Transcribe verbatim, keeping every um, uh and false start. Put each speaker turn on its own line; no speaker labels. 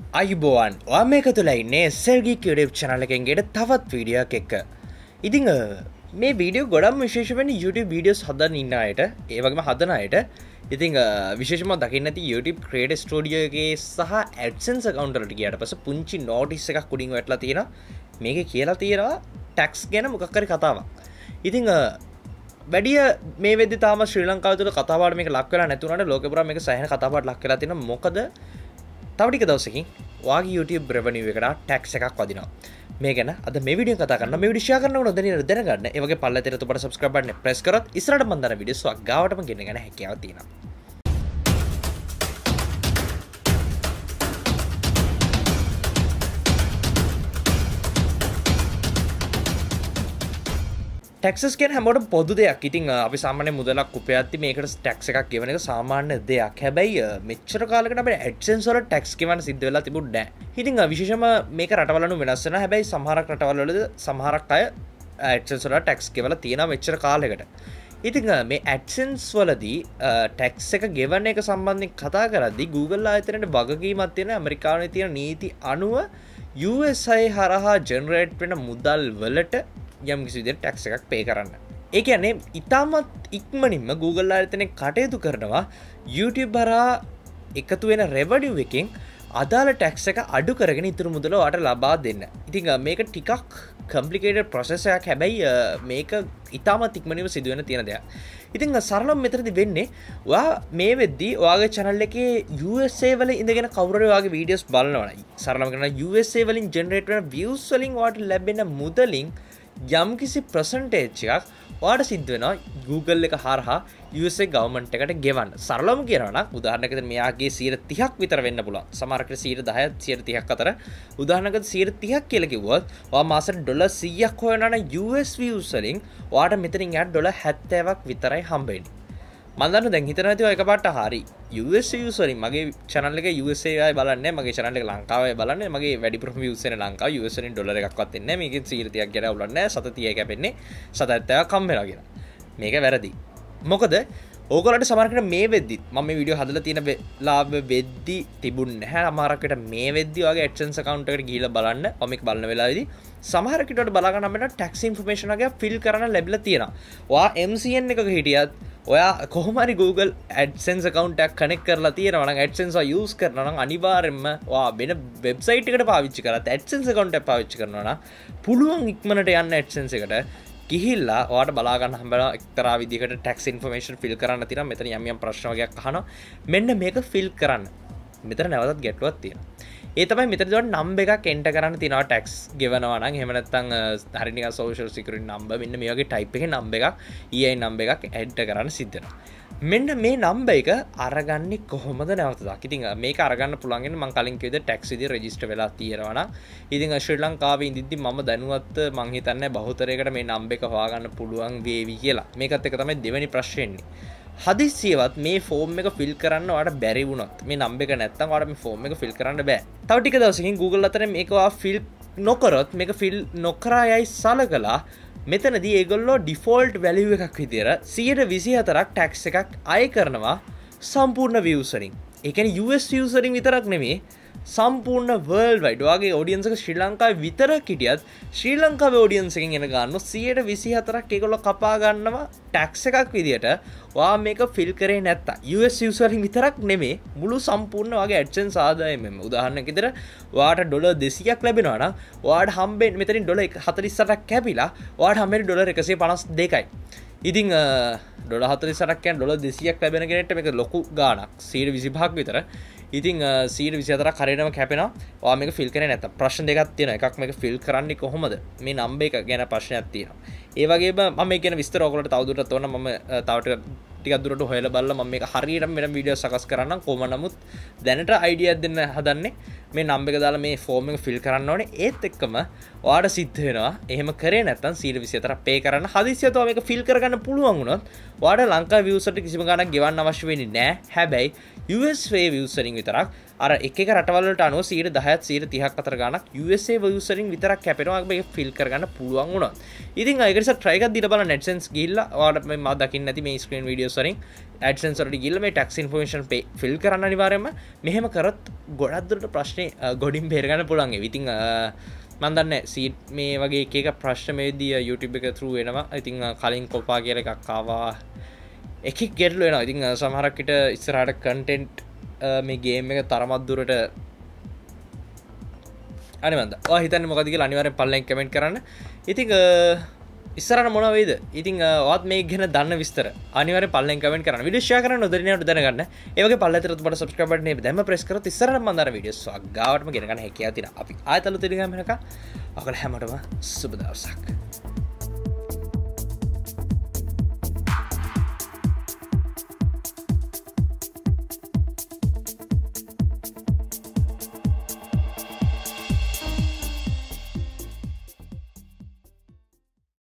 අයිබෝවන් ඔයා මේක තුළ ඉන්නේ සෙල්ගී YouTube channel එකෙන් ගෙට තවත් වීඩියෝ එකක් එක්ක. ඉතින් මේ වීඩියෝ ගොඩක් විශේෂ වෙන්නේ YouTube videos හදන ඉන්න අයට, ඒ වගේම හදන අයට. ඉතින් විශේෂයෙන්ම දකින්න ඇති YouTube Creator Studio එකේ සහ AdSense account වලට ගියාට පස්සේ පුංචි notice එකක් උඩින් වැටලා තියෙනවා. මේකේ කියලා තියෙනවා tax ගැන මොකක් හරි කතාවක්. ඉතින් වැඩිය මේ වෙද්දි තාම ශ්‍රී ලංකාව තුළ කතාවට මේක ලක් වෙලා නැති වුණාට ලෝකෙ පුරා මේක සෑහෙන කතාවට ලක් වෙලා තියෙනවා. මොකද තව ටික දවසකින් ඔයාගේ YouTube revenue එකට tax එකක් වදිනවා. මේ ගැන අද මේ වීඩියෝ කතා කරනවා. මේ වීඩියෝ share කරනකොට දැනෙන දැනගන්න. ඒ වගේ පල්ලෙතට ඔබට subscribe button එක press කරොත් ඉස්සරහට මම දාන වීඩියෝස් ඔයා ගාවටම ගෙන්න ගන්න හැකියාව තියෙනවා. ටැක්සස් කියන හැමෝටම පොදු දෙයක්. ඉතින් අපි සාමාන්‍ය මුදලක් උපයද්දි මේකට ටැක්ස් එකක් ගෙවන එක සාමාන්‍ය දෙයක්. හැබැයි මෙච්චර කාලයකට අපිට AdSense වල ටැක්ස් ගෙවන්න සිද්ධ වෙලා තිබුණේ නැහැ. ඉතින් විශේෂයෙන්ම මේක රටවල වෙනස් වෙනවා. හැබැයි සමහරක් රටවල වල සමහරක් අය AdSense වල ටැක්ස් ගෙවලා තියෙනවා මෙච්චර කාලයකට. ඉතින් මේ AdSense වලදී ටැක්ස් එක ගෙවන එක සම්බන්ධයෙන් කතා කරද්දී Google ආයතනයේ වගකීමක් තියෙන ඇමරිකාවේ තියෙන නීති අනුව U S I හරහා ජෙනරේට් වෙන මුදල් වලට යම් කිසි විදිහට ටැක්ස් එකක් පේ කරන්න. ඒ කියන්නේ ඉතාමත් ඉක්මනින්ම Google ආයතනයේ කටයුතු කරනවා YouTube හරහා එකතු වෙන revenue එකෙන් අදාළ ටැක්ස් එක අඩු කරගෙන ඉතුරු මුදල ඔයාලට ලබා දෙන්න. ඉතින් මේක ටිකක් complicated process එකක්. හැබැයි මේක ඉතාමත් ඉක්මනින්ම සිදු වෙන තියෙන දෙයක්. ඉතින් සරලව මෙතනදී වෙන්නේ ඔයා මේ වෙද්දී ඔයාගේ channel එකේ U S A වල ඉඳගෙන කවුරු හරි ඔයාගේ videos බලනවා නම් සරලව කරනවා U S A වලින් generate වෙන views වලින් ඔයාලට ලැබෙන මුදලින් යම් කිසි percentage එකක් ඔයාලට සිද්ධ වෙනවා Google එක හරහා U S A government එකට ගෙවන්න. සරලවම කියනවා නම් උදාහරණයකට මෙයාගේ සියයට තිහක් විතර වෙන්න පුළුවන්. සමහරකට සියයට දහයක් සියයට තිහක් අතර. උදාහරණයකට සියයට තිහක් කියලා කිව්වොත් ඔයා මාසෙට ඩොලර් සීයක් හොයනවා නම් U S views වලින් ඔයාට මෙතනින් යට ඩොලර් හැත්තෑවක් විතරයි හම්බ වෙන්නේ. මම දන්නවා දැන් හිතනවා ඇති ඔය එකපාරට හරි U S views වලින් මගේ channel එකේ U S A අය බලන්නේ මගේ channel එක ලංකාවේ බලන්නේ මගේ වැඩිපුරම views එන ලංකාව U S වලින් ඩොලර් එකක්වත් එන්නේ නැහැ මේකෙන් සියයට තිහක් ගැන අවුලක් නැහැ සත තිහයි කැපෙන්නේ සත හැත්තෑවක් හම්බ වෙනවා කියලා. මේක වැරදි. මොකද ඕගොල්ලන්ට සමහරකට මේ වෙද්දි මම මේ වීඩියෝ හදලා තියෙන ලාභ වෙද්දි තිබුණේ නැහැ. අමාරකට මේ වෙද්දි ඔයාගේ AdSense account එකට ගිහිල්ලා බලන්න. මම මේක බලන වෙලාවේදී සමහර කිටවට බලා ගන්න අපිට tax information එක fill කරන්න ලැබිලා තියෙනවා. ඔයා M C N එකක හිටියත් ඔයා කොහොම හරි Google AdSense account එකක් connect කරලා තියෙනවා නම් AdSense එක use කරනවා නම් අනිවාර්යයෙන්ම ඔයා වෙන website එකකට පාවිච්චි කරත් AdSense account එක පාවිච්චි කරනවා නම් පුළුවන් ඉක්මනට යන්න AdSense එකට ගිහිල්ලා ඔයාට බලා ගන්න හම්බෙනවා එක්තරා විදිහකට tax information fill කරන්න තියෙනවා. මෙතන යම් යම් ප්‍රශ්න වගේක් අහනවා. මෙන්න මේක fill කරන්න. මෙතන නැවතත් ගැටලුවක් තියෙනවා. ඒ තමයි මෙතන දවල් number එකක් enter කරන්න තියෙනවා tax ගෙවනවා නම් එහෙම නැත්නම් හරිය නිකන් social security number මෙන්න මේ වගේ type එකේ number එකක් E I N number එකක් enter කරන්න සිද්ධ වෙනවා. මෙන්න මේ number එක අරගන්නේ කොහොමද නැවතදක්. ඉතින් මේක අරගන්න පුළුවන් වෙන මම කලින් කිව්ව tax විදිහට register වෙලා තියෙනවා නම් ඉතින් ශ්‍රී ලංකාවේ ඉඳිද්දි මම දැනුවත් මං හිතන්නේ බහුතරයකට මේ number එක හොයාගන්න පුළුවන් වේවි කියලා. මේකත් එක තමයි දෙවෙනි ප්‍රශ්නේ එන්නේ. හදිස්සියවත් මේ ෆෝම් එක ෆිල් කරන්න ඔයාලට බැරි වුණොත් මේ නම්බර් එක නැත්තම් ඔයාලට මේ ෆෝම් එක ෆිල් කරන්න බෑ. තව ටික දවසකින් Google අතරේ මේක ඔයා ෆිල් නොකරොත් මේක ෆිල් නොකරා යයි සලකලා මෙතනදී ඒගොල්ලෝ ඩිෆෝල්ට් වැලියු එකක් විදියට සියයට විසිහතරක් ටැක්ස් එකක් අය කරනවා සම්පූර්ණ views වලින්. ඒ කියන්නේ U S views වලින් විතරක් නෙමෙයි සම්පූර්ණ world wide ඔයාගේ audience එක ශ්‍රී ලංකාවේ විතරක් හිටියත් ශ්‍රී ලංකාවේ audience එකෙන් එන ගන්න සියයට විසිහතරක් ඒගොල්ලෝ කපා ගන්නවා ටැක්ස් එකක් විදියට. ඔයා මේක ෆිල් කරේ නැත්තම් U S views වලින් විතරක් නෙමෙයි මුළු සම්පූර්ණ ඔයාගේ AdSense ආදායමෙම. උදාහරණයක් විදියට ඔයාට ඩොලර් දෙසීයක් ලැබෙනවා නම් ඔයාට හම්බෙන්නේ මෙතනින් ඩොලර් හතළිස් අටක් කැපිලා ඔයාට හම්බෙන්නේ ඩොලර් එකසිය පනස් දෙකයි. ඉතින් ඩොලර් හතළිස් අටක් කියන්නේ ඩොලර් දෙසීයක් ලැබෙන කෙනෙක්ට මේක ලොකු ගාණක් සියයට විසිපහක් විතර. ඉතින් සියයට විසිහතරක් හරියටම කැපෙනවා ඔයා මේක ෆිල් කරේ නැත්තම්. ප්‍රශ්න දෙකක් තියෙනවා. එකක් මේක ෆිල් කරන්නේ කොහොමද? මේ නම්බර් එක ගැන ප්‍රශ්නයක් තියෙනවා. ඒ වගේම මම මේ කියන විස්තර ඔයගොල්ලන්ට තවදුරටත් ඕන මම තව ටිකක් දුරට හොයලා බලලා මම මේක හරියටම වෙන වීඩියෝ සකස් කරන්නම්. කොහොම නමුත් දැනට අයිඩියා දෙන්න හදන්නේ මේ නම්බර් එක දාලා මේ ෆෝම් එක ෆිල් කරන්න ඕනේ. ඒත් එක්කම ඔයාට සිද්ධ වෙනවා එහෙම කරේ නැත්නම් සීට විසිහතරක් පේ කරන්න හදිස්සියට මේක ෆිල් කරගන්න පුළුවන් වුණොත් ඔයාට ලංකාවේ views වලට කිසිම ගාණක් ගෙවන්න අවශ්‍ය වෙන්නේ නැහැ. හැබැයි U S A views වලින් විතරක් අර එක එක රටවල් වලට අනුව සීට දහයත් සීට තිහක් අතර ගාණක් U S A views වලින් විතරක් කැපෙනවා මේක ෆිල් කරගන්න පුළුවන් වුණොත්. ඉතින් ඒක නිසා try එකක් දීලා බලන්න AdSense ගිහිල්ලා ඔයාලට මේ මම දකින්න නැති මේ screen videos වලින් AdSense වලට ගිහිල්ලා මේ tax information fill කරන්න අනිවාර්යයෙන්ම මෙහෙම කරොත් ගොඩක් දුරට ප්‍රශ්නේ ගොඩින් බේර ගන්න පුළුවන්. ඒ ඉතින් මම දන්නේ සීට් මේ වගේ එක එක ප්‍රශ්න මේදී YouTube එක through වෙනවා. ඉතින් කලින් කොපා කියලා එකක් ආවා. එකෙක් ගැටලු වෙනවා. ඉතින් සමහරක් විට ඉස්සරහට content මේ ගේම් එක තරමක් දුරට අනේ මන්ද. ඔයා හිතන්නේ මොකද කියලා අනිවාර්යෙන් පල්ලෙන් කමෙන්ට් කරන්න. ඉතින් ඉස්සරහට මොනවා වෙයිද? ඉතින් ඔයාත් මේක ගැන දන්න විස්තර අනිවාර්යෙන් පල්ලෙන් කමෙන්ට් කරන්න. වීඩියෝ ෂෙයා කරන්න නොදැනියට දැනගන්න. ඒ වගේ පල්ලෙතරත් ඔබට subscribe button එක දැම්ම press කරොත් ඉස්සරහට මම දාන වීඩියෝස් ගාවටම ගෙන ගන්න හැකියාව තියෙනවා. අපි ආයෙත් අලුත් වීඩියෝ එකක් වෙනකම් ඔයාලා හැමෝටම සුබ දවසක්.